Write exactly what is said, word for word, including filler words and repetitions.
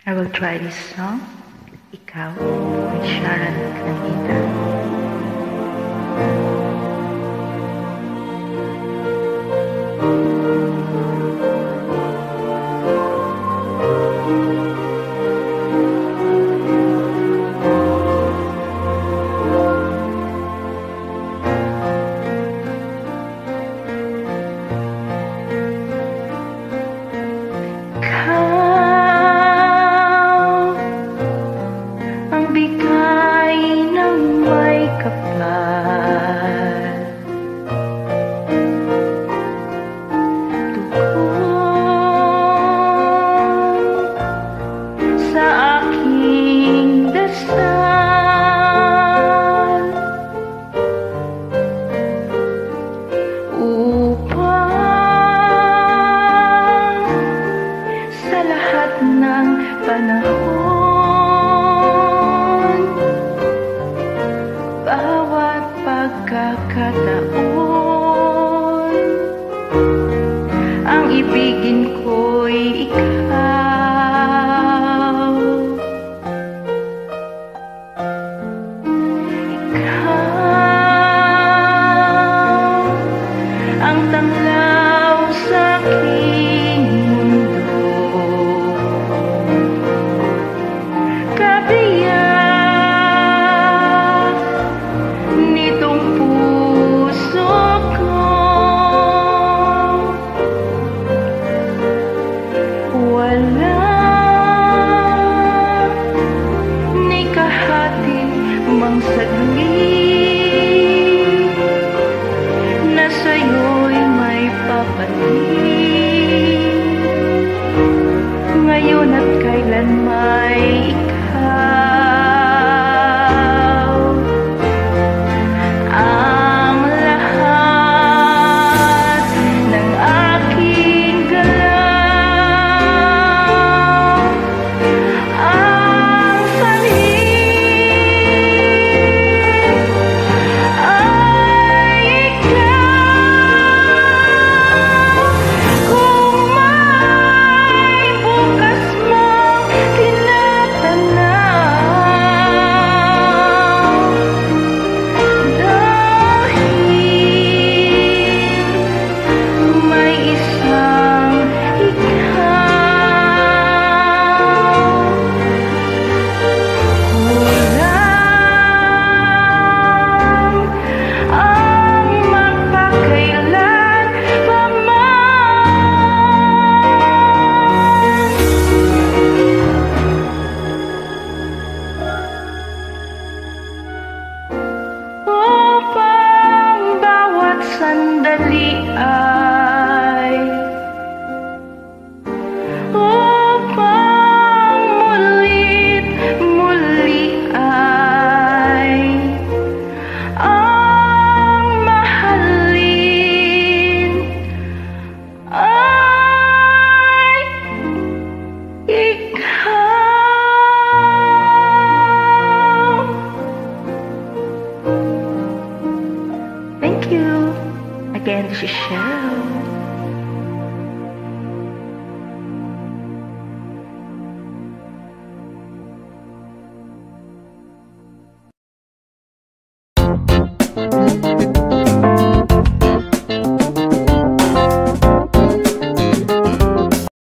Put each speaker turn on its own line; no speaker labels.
I will try this song, Ikaw, by SHERIL Del Rosario.
Ng panahon, bawat pagkakataon, ang ibigin ko'y ikaw. Ikaw ang tanglaw sa aking mundo, kabiyak nitong puso ko. Wala ni kahati mang saglit na sa'yo'y may papalit, ngayon at kailan may ikaw. Ang lahat ng aking galaw, ang sanhin ay ikaw. Kung may bukas mong tinatanaw, dahil may isang ikaw, kulang ang magpakailan pa man. Upang bawat sandali ay, upang muli't muli ay, ang mahalin ay ikaw. Thank you. Again, this is Cheryl.
Thank you.